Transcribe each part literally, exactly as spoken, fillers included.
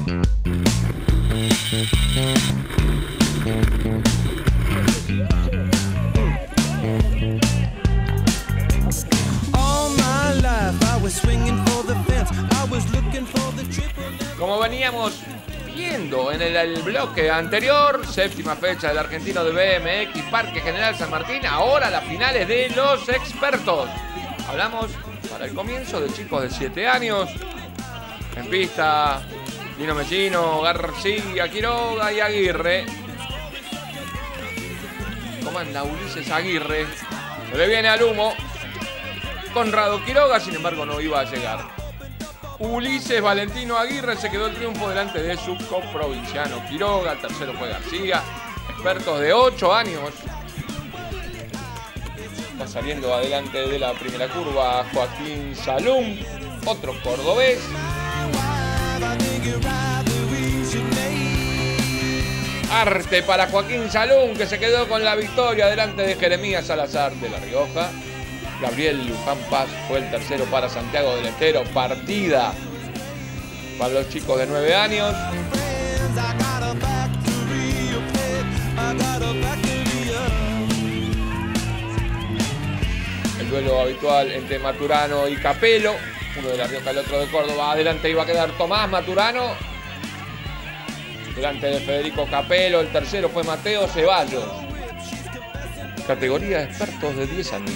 Como veníamos viendo en el, el bloque anterior, séptima fecha del argentino de B M X Parque General San Martín, ahora las finales de los expertos. Hablamos para el comienzo de chicos de siete años, en pista, Dino Mellino, García, Quiroga y Aguirre. Comanda Ulises Aguirre, se le viene al humo. Conrado Quiroga, sin embargo, no iba a llegar. Ulises Valentino Aguirre se quedó el triunfo delante de su coprovinciano Quiroga. El tercero fue García. Expertos de ocho años. Está saliendo adelante de la primera curva Joaquín Salum, otro cordobés. Arte para Joaquín Salum, que se quedó con la victoria delante de Jeremías Salazar de La Rioja. Gabriel Luján Paz fue el tercero para Santiago del Estero. Partida para los chicos de nueve años. El duelo habitual entre Maturano y Capelo. Uno de La Rioja, el otro de Córdoba. Adelante iba a quedar Tomás Maturano. Delante de Federico Capelo. El tercero fue Mateo Ceballos. Categoría de expertos de diez años.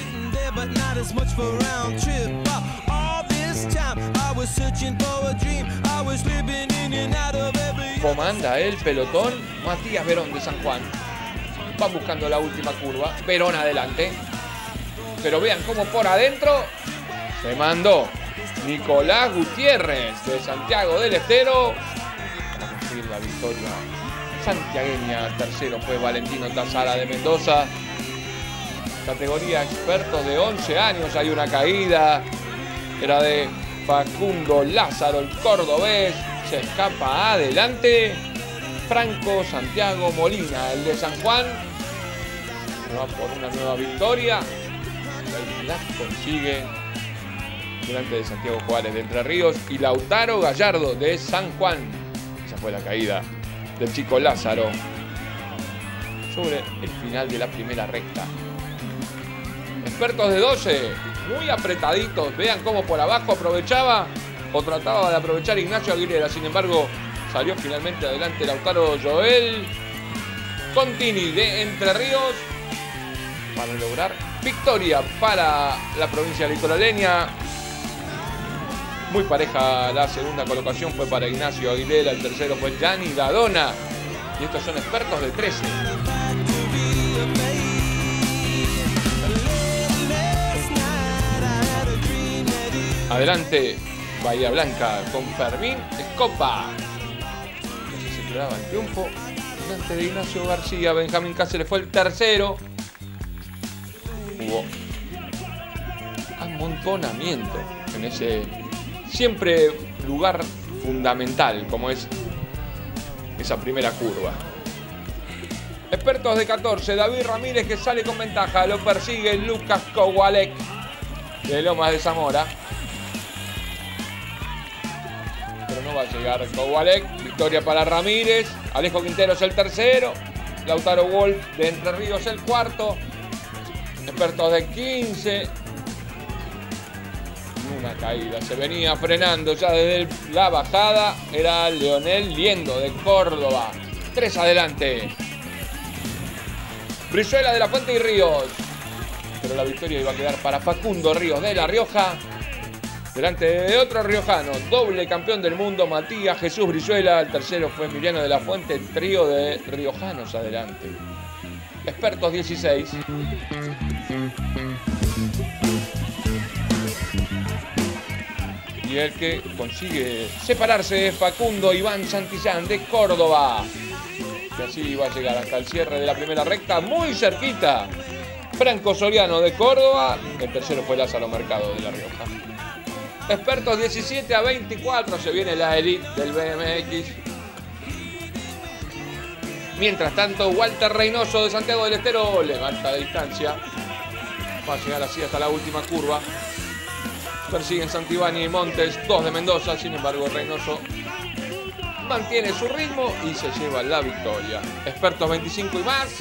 Comanda el pelotón Matías Verón de San Juan. Van buscando la última curva. Verón adelante. Pero vean cómo por adentro se mandó Nicolás Gutiérrez de Santiago del Estero para conseguir la victoria santiagueña. Tercero fue Valentino Tazara de Mendoza. Categoría expertos de once años. Hay una caída. Era de Facundo Lázaro, el cordobés. Se escapa adelante. Franco Santiago Molina, el de San Juan. Se va por una nueva victoria. Y la consigue delante de Santiago Juárez de Entre Ríos. Y Lautaro Gallardo de San Juan. Esa fue la caída del chico Lázaro sobre el final de la primera recta. Expertos de doce, muy apretaditos. Vean cómo por abajo aprovechaba o trataba de aprovechar Ignacio Aguilera. Sin embargo, salió finalmente adelante Lautaro Joel Contini de Entre Ríos para lograr victoria para la provincia litoraleña. Muy pareja la segunda colocación fue para Ignacio Aguilera. El tercero fue Gianni Dadona. Y estos son expertos de trece. Adelante, Bahía Blanca con Fermín Escopa. Se celebraba el triunfo delante de Ignacio García. Benjamín Cáceres fue el tercero. Hubo amontonamiento en ese siempre lugar fundamental como es esa primera curva. Expertos de catorce, David Ramírez, que sale con ventaja. Lo persigue Lucas Kowalek de Lomas de Zamora. Pero no va a llegar Kowalek. Victoria para Ramírez. Alejo Quinteros el tercero. Lautaro Wolf de Entre Ríos el cuarto. Expertos de quince. Una caída. Se venía frenando ya desde la bajada. Era Leonel Liendo de Córdoba. Tres adelante. Brizuela de la Fuente y Ríos. Pero la victoria iba a quedar para Facundo Ríos de La Rioja. Delante de otro riojano, doble campeón del mundo, Matías Jesús Brizuela. El tercero fue Emiliano de la Fuente, el trío de riojanos adelante. Expertos dieciséis. Y el que consigue separarse es Facundo Iván Santillán de Córdoba. Y así iba a llegar hasta el cierre de la primera recta, muy cerquita. Franco Soriano de Córdoba. El tercero fue Lázaro Mercado de La Rioja. Expertos diecisiete a veinticuatro. Se viene la elite del B M X. Mientras tanto, Walter Reynoso de Santiago del Estero levanta la distancia. Va a llegar así hasta la última curva. Persiguen Santibani y Montes, dos de Mendoza. Sin embargo, Reynoso mantiene su ritmo y se lleva la victoria. Expertos veinticinco y más.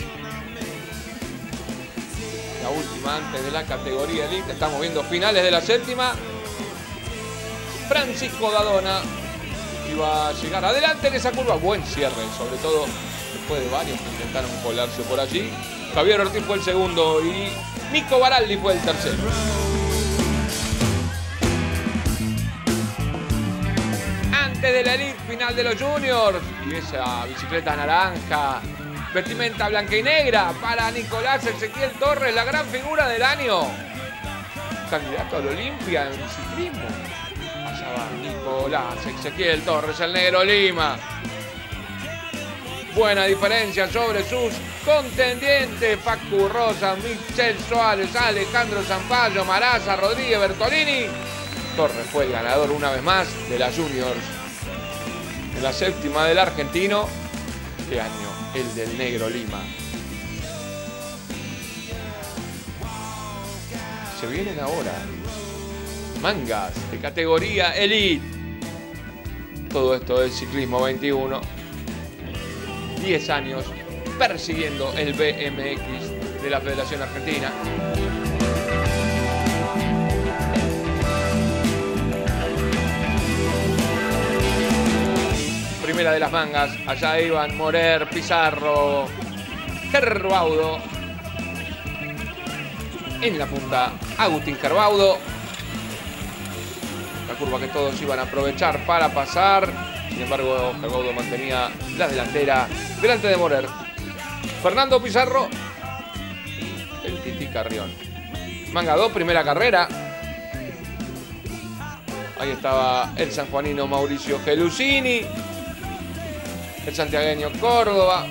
La última antes de la categoría Elite. Estamos viendo finales de la séptima. Francisco Dadona iba a llegar adelante en esa curva. Buen cierre, sobre todo después de varios que intentaron colarse por allí. Javier Ortiz fue el segundo y Nico Baraldi fue el tercero. Antes de la Elite, final de los Juniors. Y esa bicicleta naranja, vestimenta blanca y negra para Nicolás Ezequiel Torres, la gran figura del año. Candidato al Olimpia en ciclismo. Allá va Nicolás Ezequiel Torres, el negro Lima. Buena diferencia sobre sus contendientes. Facu Rosa, Michel Suárez, Alejandro Zampayo, Maraza, Rodríguez, Bertolini. Torres fue el ganador una vez más de la Juniors. En la séptima del argentino. Este año, el del negro Lima. Se vienen ahora mangas de categoría Elite. Todo esto del ciclismo veintiuno. diez años persiguiendo el B M X de la Federación Argentina. Primera de las mangas, allá iban Morer, Pizarro, Gerbaudo. En la punta, Agustín Gerbaudo. La curva que todos iban a aprovechar para pasar. Sin embargo, Gerbaudo mantenía la delantera delante de Morer. Fernando Pizarro, el Titi Carrión. Manga dos, primera carrera. Ahí estaba el sanjuanino Mauricio Gelusini. El santiagueño Córdoba.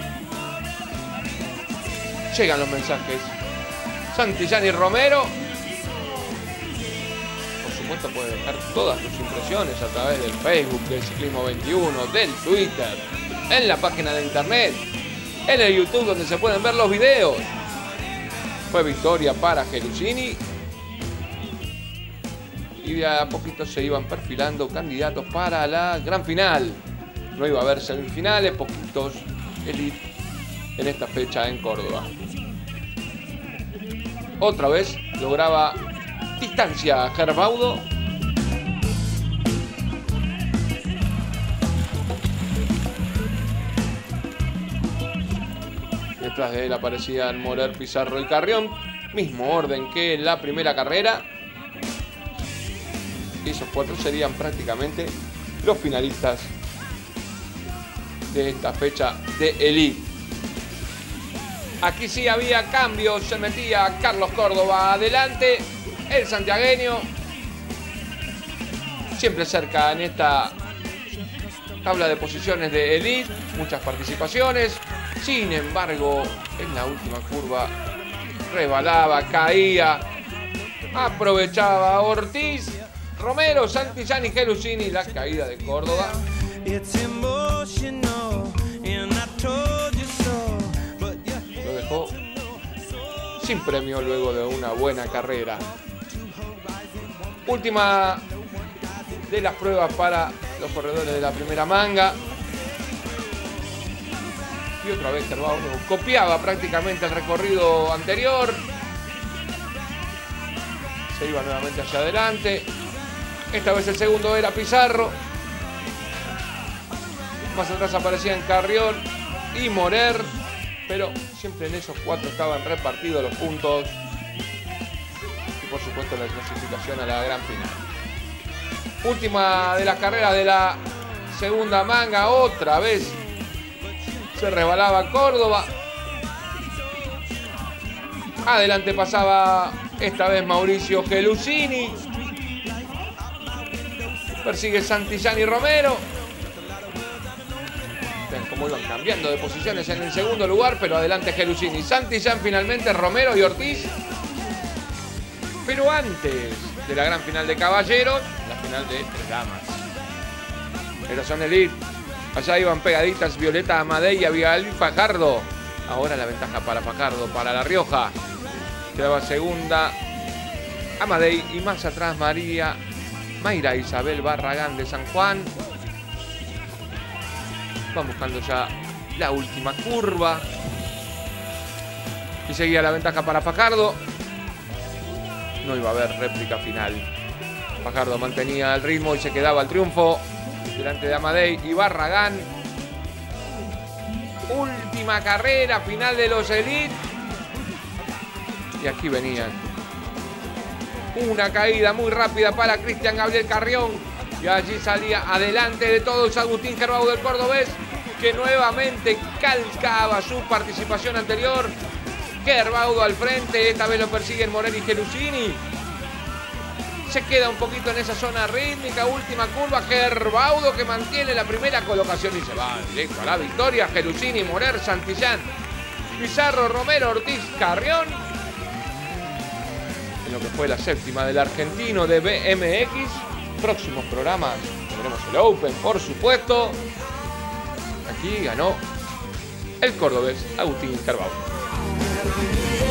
Llegan los mensajes. Santillán y Romero. Por supuesto puede dejar todas sus impresiones a través del Facebook del Ciclismo veintiuno, del Twitter, en la página de internet, en el YouTube donde se pueden ver los videos. Fue victoria para Gelusini. Y de a poquito se iban perfilando candidatos para la gran final. No iba a haber semifinales, poquitos Elite en esta fecha en Córdoba. Otra vez lograba distancia Gerbaudo. Detrás de él aparecían Morer, Pizarro y Carrión. Mismo orden que en la primera carrera. Y esos cuatro serían prácticamente los finalistas de esta fecha de Elite. Aquí sí había cambios, se metía Carlos Córdoba adelante, el santiagueño, siempre cerca en esta tabla de posiciones de Elite, muchas participaciones. Sin embargo, en la última curva rebalaba, caía, aprovechaba Ortiz, Romero, Santillán y Gelusini la caída de Córdoba. Lo dejó sin premio luego de una buena carrera. Última de las pruebas para los corredores de la primera manga. Y otra vez Gerbaudo copiaba prácticamente el recorrido anterior. Se iba nuevamente hacia adelante. Esta vez el segundo era Pizarro. Más atrás aparecían Carrión y Morer. Pero siempre en esos cuatro estaban repartidos los puntos. Y por supuesto la clasificación a la gran final. Última de las carreras de la segunda manga. Otra vez se resbalaba Córdoba. Adelante pasaba esta vez Mauricio Gelusini. Persigue Santillán y Romero. Ven cómo iban cambiando de posiciones en el segundo lugar, pero adelante Gelusini. Santillán finalmente, Romero y Ortiz. Pero antes de la gran final de caballeros, la final de tres damas. Pero son Elite. Allá iban pegaditas Violeta Amadei y Abigail Fajardo. Ahora la ventaja para Fajardo, para La Rioja. Quedaba segunda Amadei y más atrás María Mayra Isabel Barragán de San Juan. Van buscando ya la última curva. Y seguía la ventaja para Fajardo. No iba a haber réplica final. Fajardo mantenía el ritmo y se quedaba el triunfo delante de Amadei y Barragán. Última carrera final de los Elite. Y aquí venían. Una caída muy rápida para Cristian Gabriel Carrión. Y allí salía adelante de todos Agustín Gerbaudo del cordobés, que nuevamente calcaba su participación anterior. Gerbaudo al frente, esta vez lo persiguen Morelli y Gelusini. Se queda un poquito en esa zona rítmica, última curva. Gerbaudo que mantiene la primera colocación y se va directo a la victoria. Gelusini, Morer, Santillán, Pizarro, Romero, Ortiz, Carrión. En lo que fue la séptima del argentino de B M X. Próximos programas tendremos el Open, por supuesto. Aquí ganó el cordobés Agustín Gerbaudo.